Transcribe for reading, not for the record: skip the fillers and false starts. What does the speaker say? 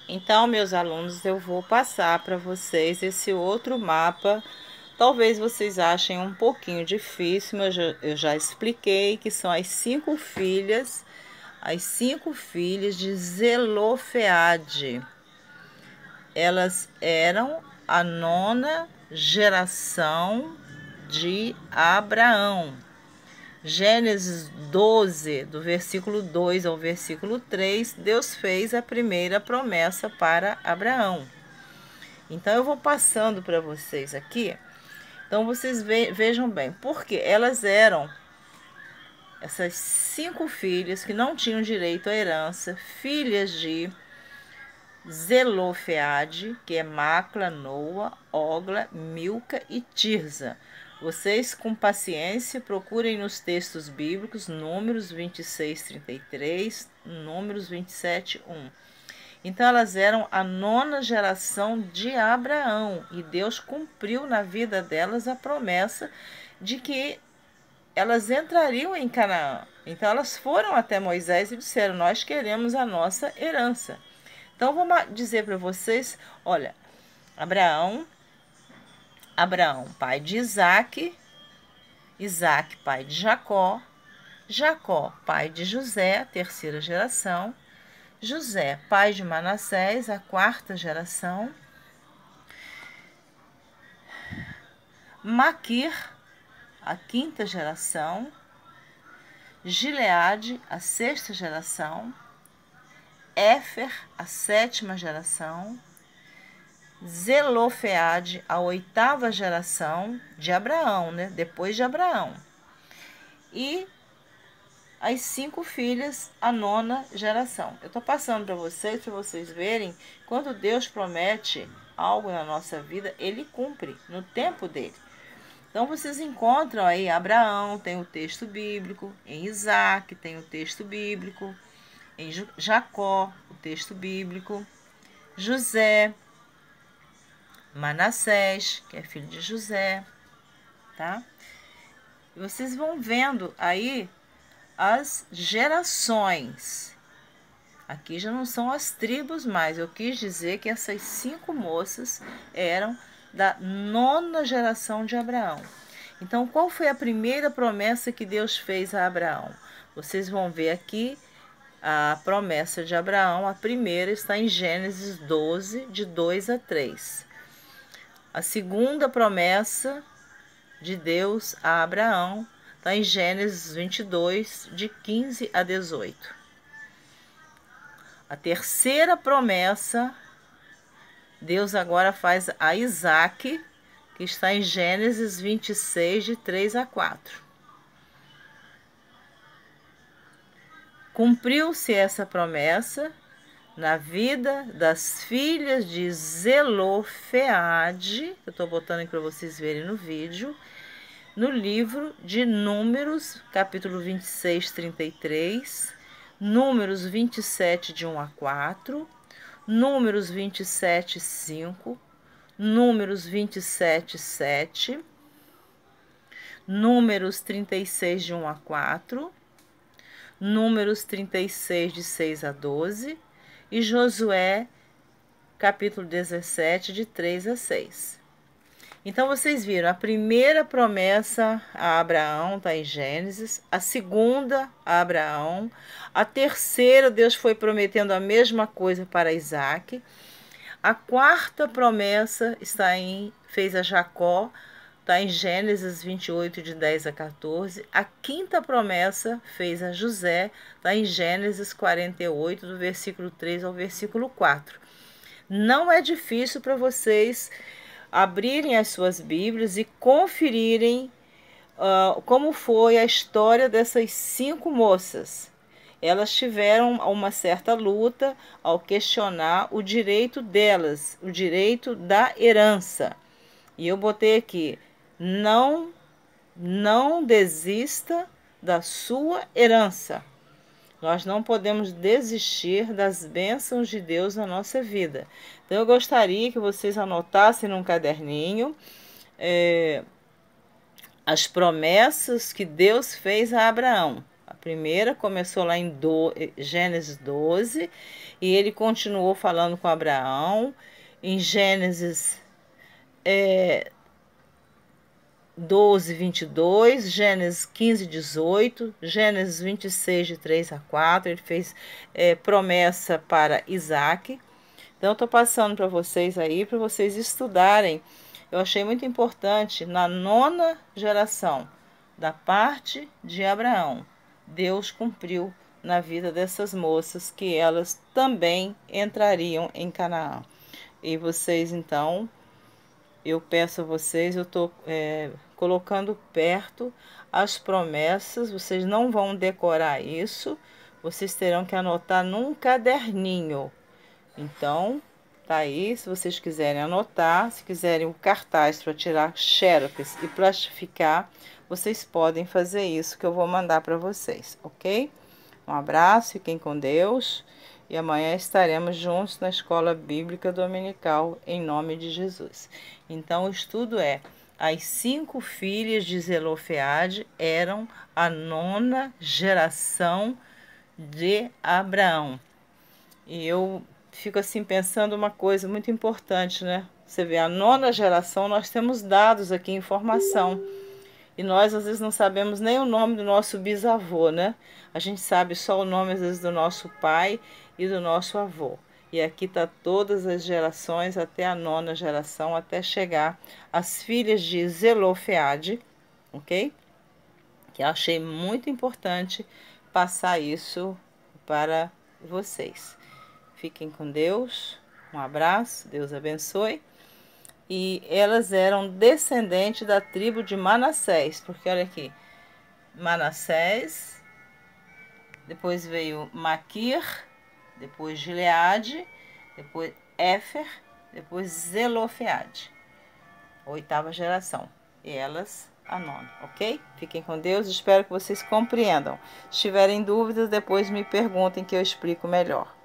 Então, meus alunos, eu vou passar para vocês esse outro mapa. Talvez vocês achem um pouquinho difícil, mas eu já expliquei que são as cinco filhas de Zelofeade. Elas eram a nona geração de Abraão. Gênesis 12, do versículo 2 ao versículo 3, Deus fez a primeira promessa para Abraão. Então, eu vou passando para vocês aqui. Então, vocês vejam bem, porque elas eram essas cinco filhas que não tinham direito à herança, filhas de Zelofeade, que é Macla, Noa, Ogla, Milca e Tirza. Vocês, com paciência, procurem nos textos bíblicos, Números 26, 33, Números 27, 1. Então, elas eram a nona geração de Abraão, e Deus cumpriu na vida delas a promessa de que elas entrariam em Canaã. Então, elas foram até Moisés e disseram: nós queremos a nossa herança. Então, vou dizer para vocês, olha, Abraão, pai de Isaac, Isaac, pai de Jacó, Jacó, pai de José, terceira geração, José, pai de Manassés, a quarta geração, Maquir, a quinta geração, Gileade, a sexta geração, Éfer, a sétima geração, Zelofeade, a oitava geração de Abraão, né? Depois de Abraão. E as cinco filhas, a nona geração. Eu estou passando para vocês verem, quando Deus promete algo na nossa vida, Ele cumpre no tempo dele. Então, vocês encontram aí Abraão, tem o texto bíblico, em Isaac tem o texto bíblico, em Jacó, o texto bíblico, José, Manassés, que é filho de José, tá? E vocês vão vendo aí as gerações. Aqui já não são as tribos mais. Eu quis dizer que essas cinco moças eram da nona geração de Abraão. Então, qual foi a primeira promessa que Deus fez a Abraão? Vocês vão ver aqui a promessa de Abraão. A primeira está em Gênesis 12, de 2 a 3. A segunda promessa de Deus a Abraão está em Gênesis 22, de 15 a 18. A terceira promessa, Deus agora faz a Isaac, que está em Gênesis 26, de 3 a 4. Cumpriu-se essa promessa na vida das filhas de Zelofeade, eu estou botando aqui para vocês verem no vídeo, no livro de Números, capítulo 26, 33, Números 27, de 1 a 4, Números 27, 5, Números 27, 7, Números 36, de 1 a 4, Números 36, de 6 a 12, e Josué, capítulo 17, de 3 a 6. Então, vocês viram, a primeira promessa a Abraão está em Gênesis, a segunda a Abraão, a terceira Deus foi prometendo a mesma coisa para Isaac, a quarta promessa fez a Jacó, está em Gênesis 28, de 10 a 14, a quinta promessa fez a José, está em Gênesis 48, do versículo 3 ao versículo 4. Não é difícil para vocês abrirem as suas Bíblias e conferirem como foi a história dessas cinco moças. Elas tiveram uma certa luta ao questionar o direito delas, o direito da herança. E eu botei aqui, não desista da sua herança. Nós não podemos desistir das bênçãos de Deus na nossa vida. Então, eu gostaria que vocês anotassem num caderninho as promessas que Deus fez a Abraão. A primeira começou lá em Gênesis 12, e ele continuou falando com Abraão em Gênesis 12, 22, Gênesis 15, 18, Gênesis 26, de 3 a 4. Ele fez promessa para Isaac. Então, eu estou passando para vocês aí, para vocês estudarem. Eu achei muito importante, na 9ª geração, da parte de Abraão, Deus cumpriu na vida dessas moças, que elas também entrariam em Canaã. E vocês, então, eu peço a vocês, eu estou colocando perto as promessas, vocês não vão decorar isso, vocês terão que anotar num caderninho. Então, tá aí, se vocês quiserem anotar, se quiserem o cartaz para tirar xerox e plastificar, vocês podem fazer isso que eu vou mandar para vocês, ok? Um abraço, fiquem com Deus e amanhã estaremos juntos na Escola Bíblica Dominical, em nome de Jesus. Então, o estudo é: as 5 filhas de Zelofeade eram a 9ª geração de Abraão. E eu fico assim pensando uma coisa muito importante, né? Você vê, a 9ª geração, nós temos dados aqui, informação. E nós, às vezes, não sabemos nem o nome do nosso bisavô, né? A gente sabe só o nome, às vezes, do nosso pai e do nosso avô. E aqui está todas as gerações, até a 9ª geração, até chegar às filhas de Zelofeade, ok? Que eu achei muito importante passar isso para vocês. Fiquem com Deus, um abraço, Deus abençoe. E elas eram descendentes da tribo de Manassés, porque olha aqui, Manassés, depois veio Maquir, depois Gileade, depois Éfer, depois Zelofeade, 8ª geração, e elas a 9ª, ok? Fiquem com Deus, espero que vocês compreendam. Se tiverem dúvidas, depois me perguntem que eu explico melhor.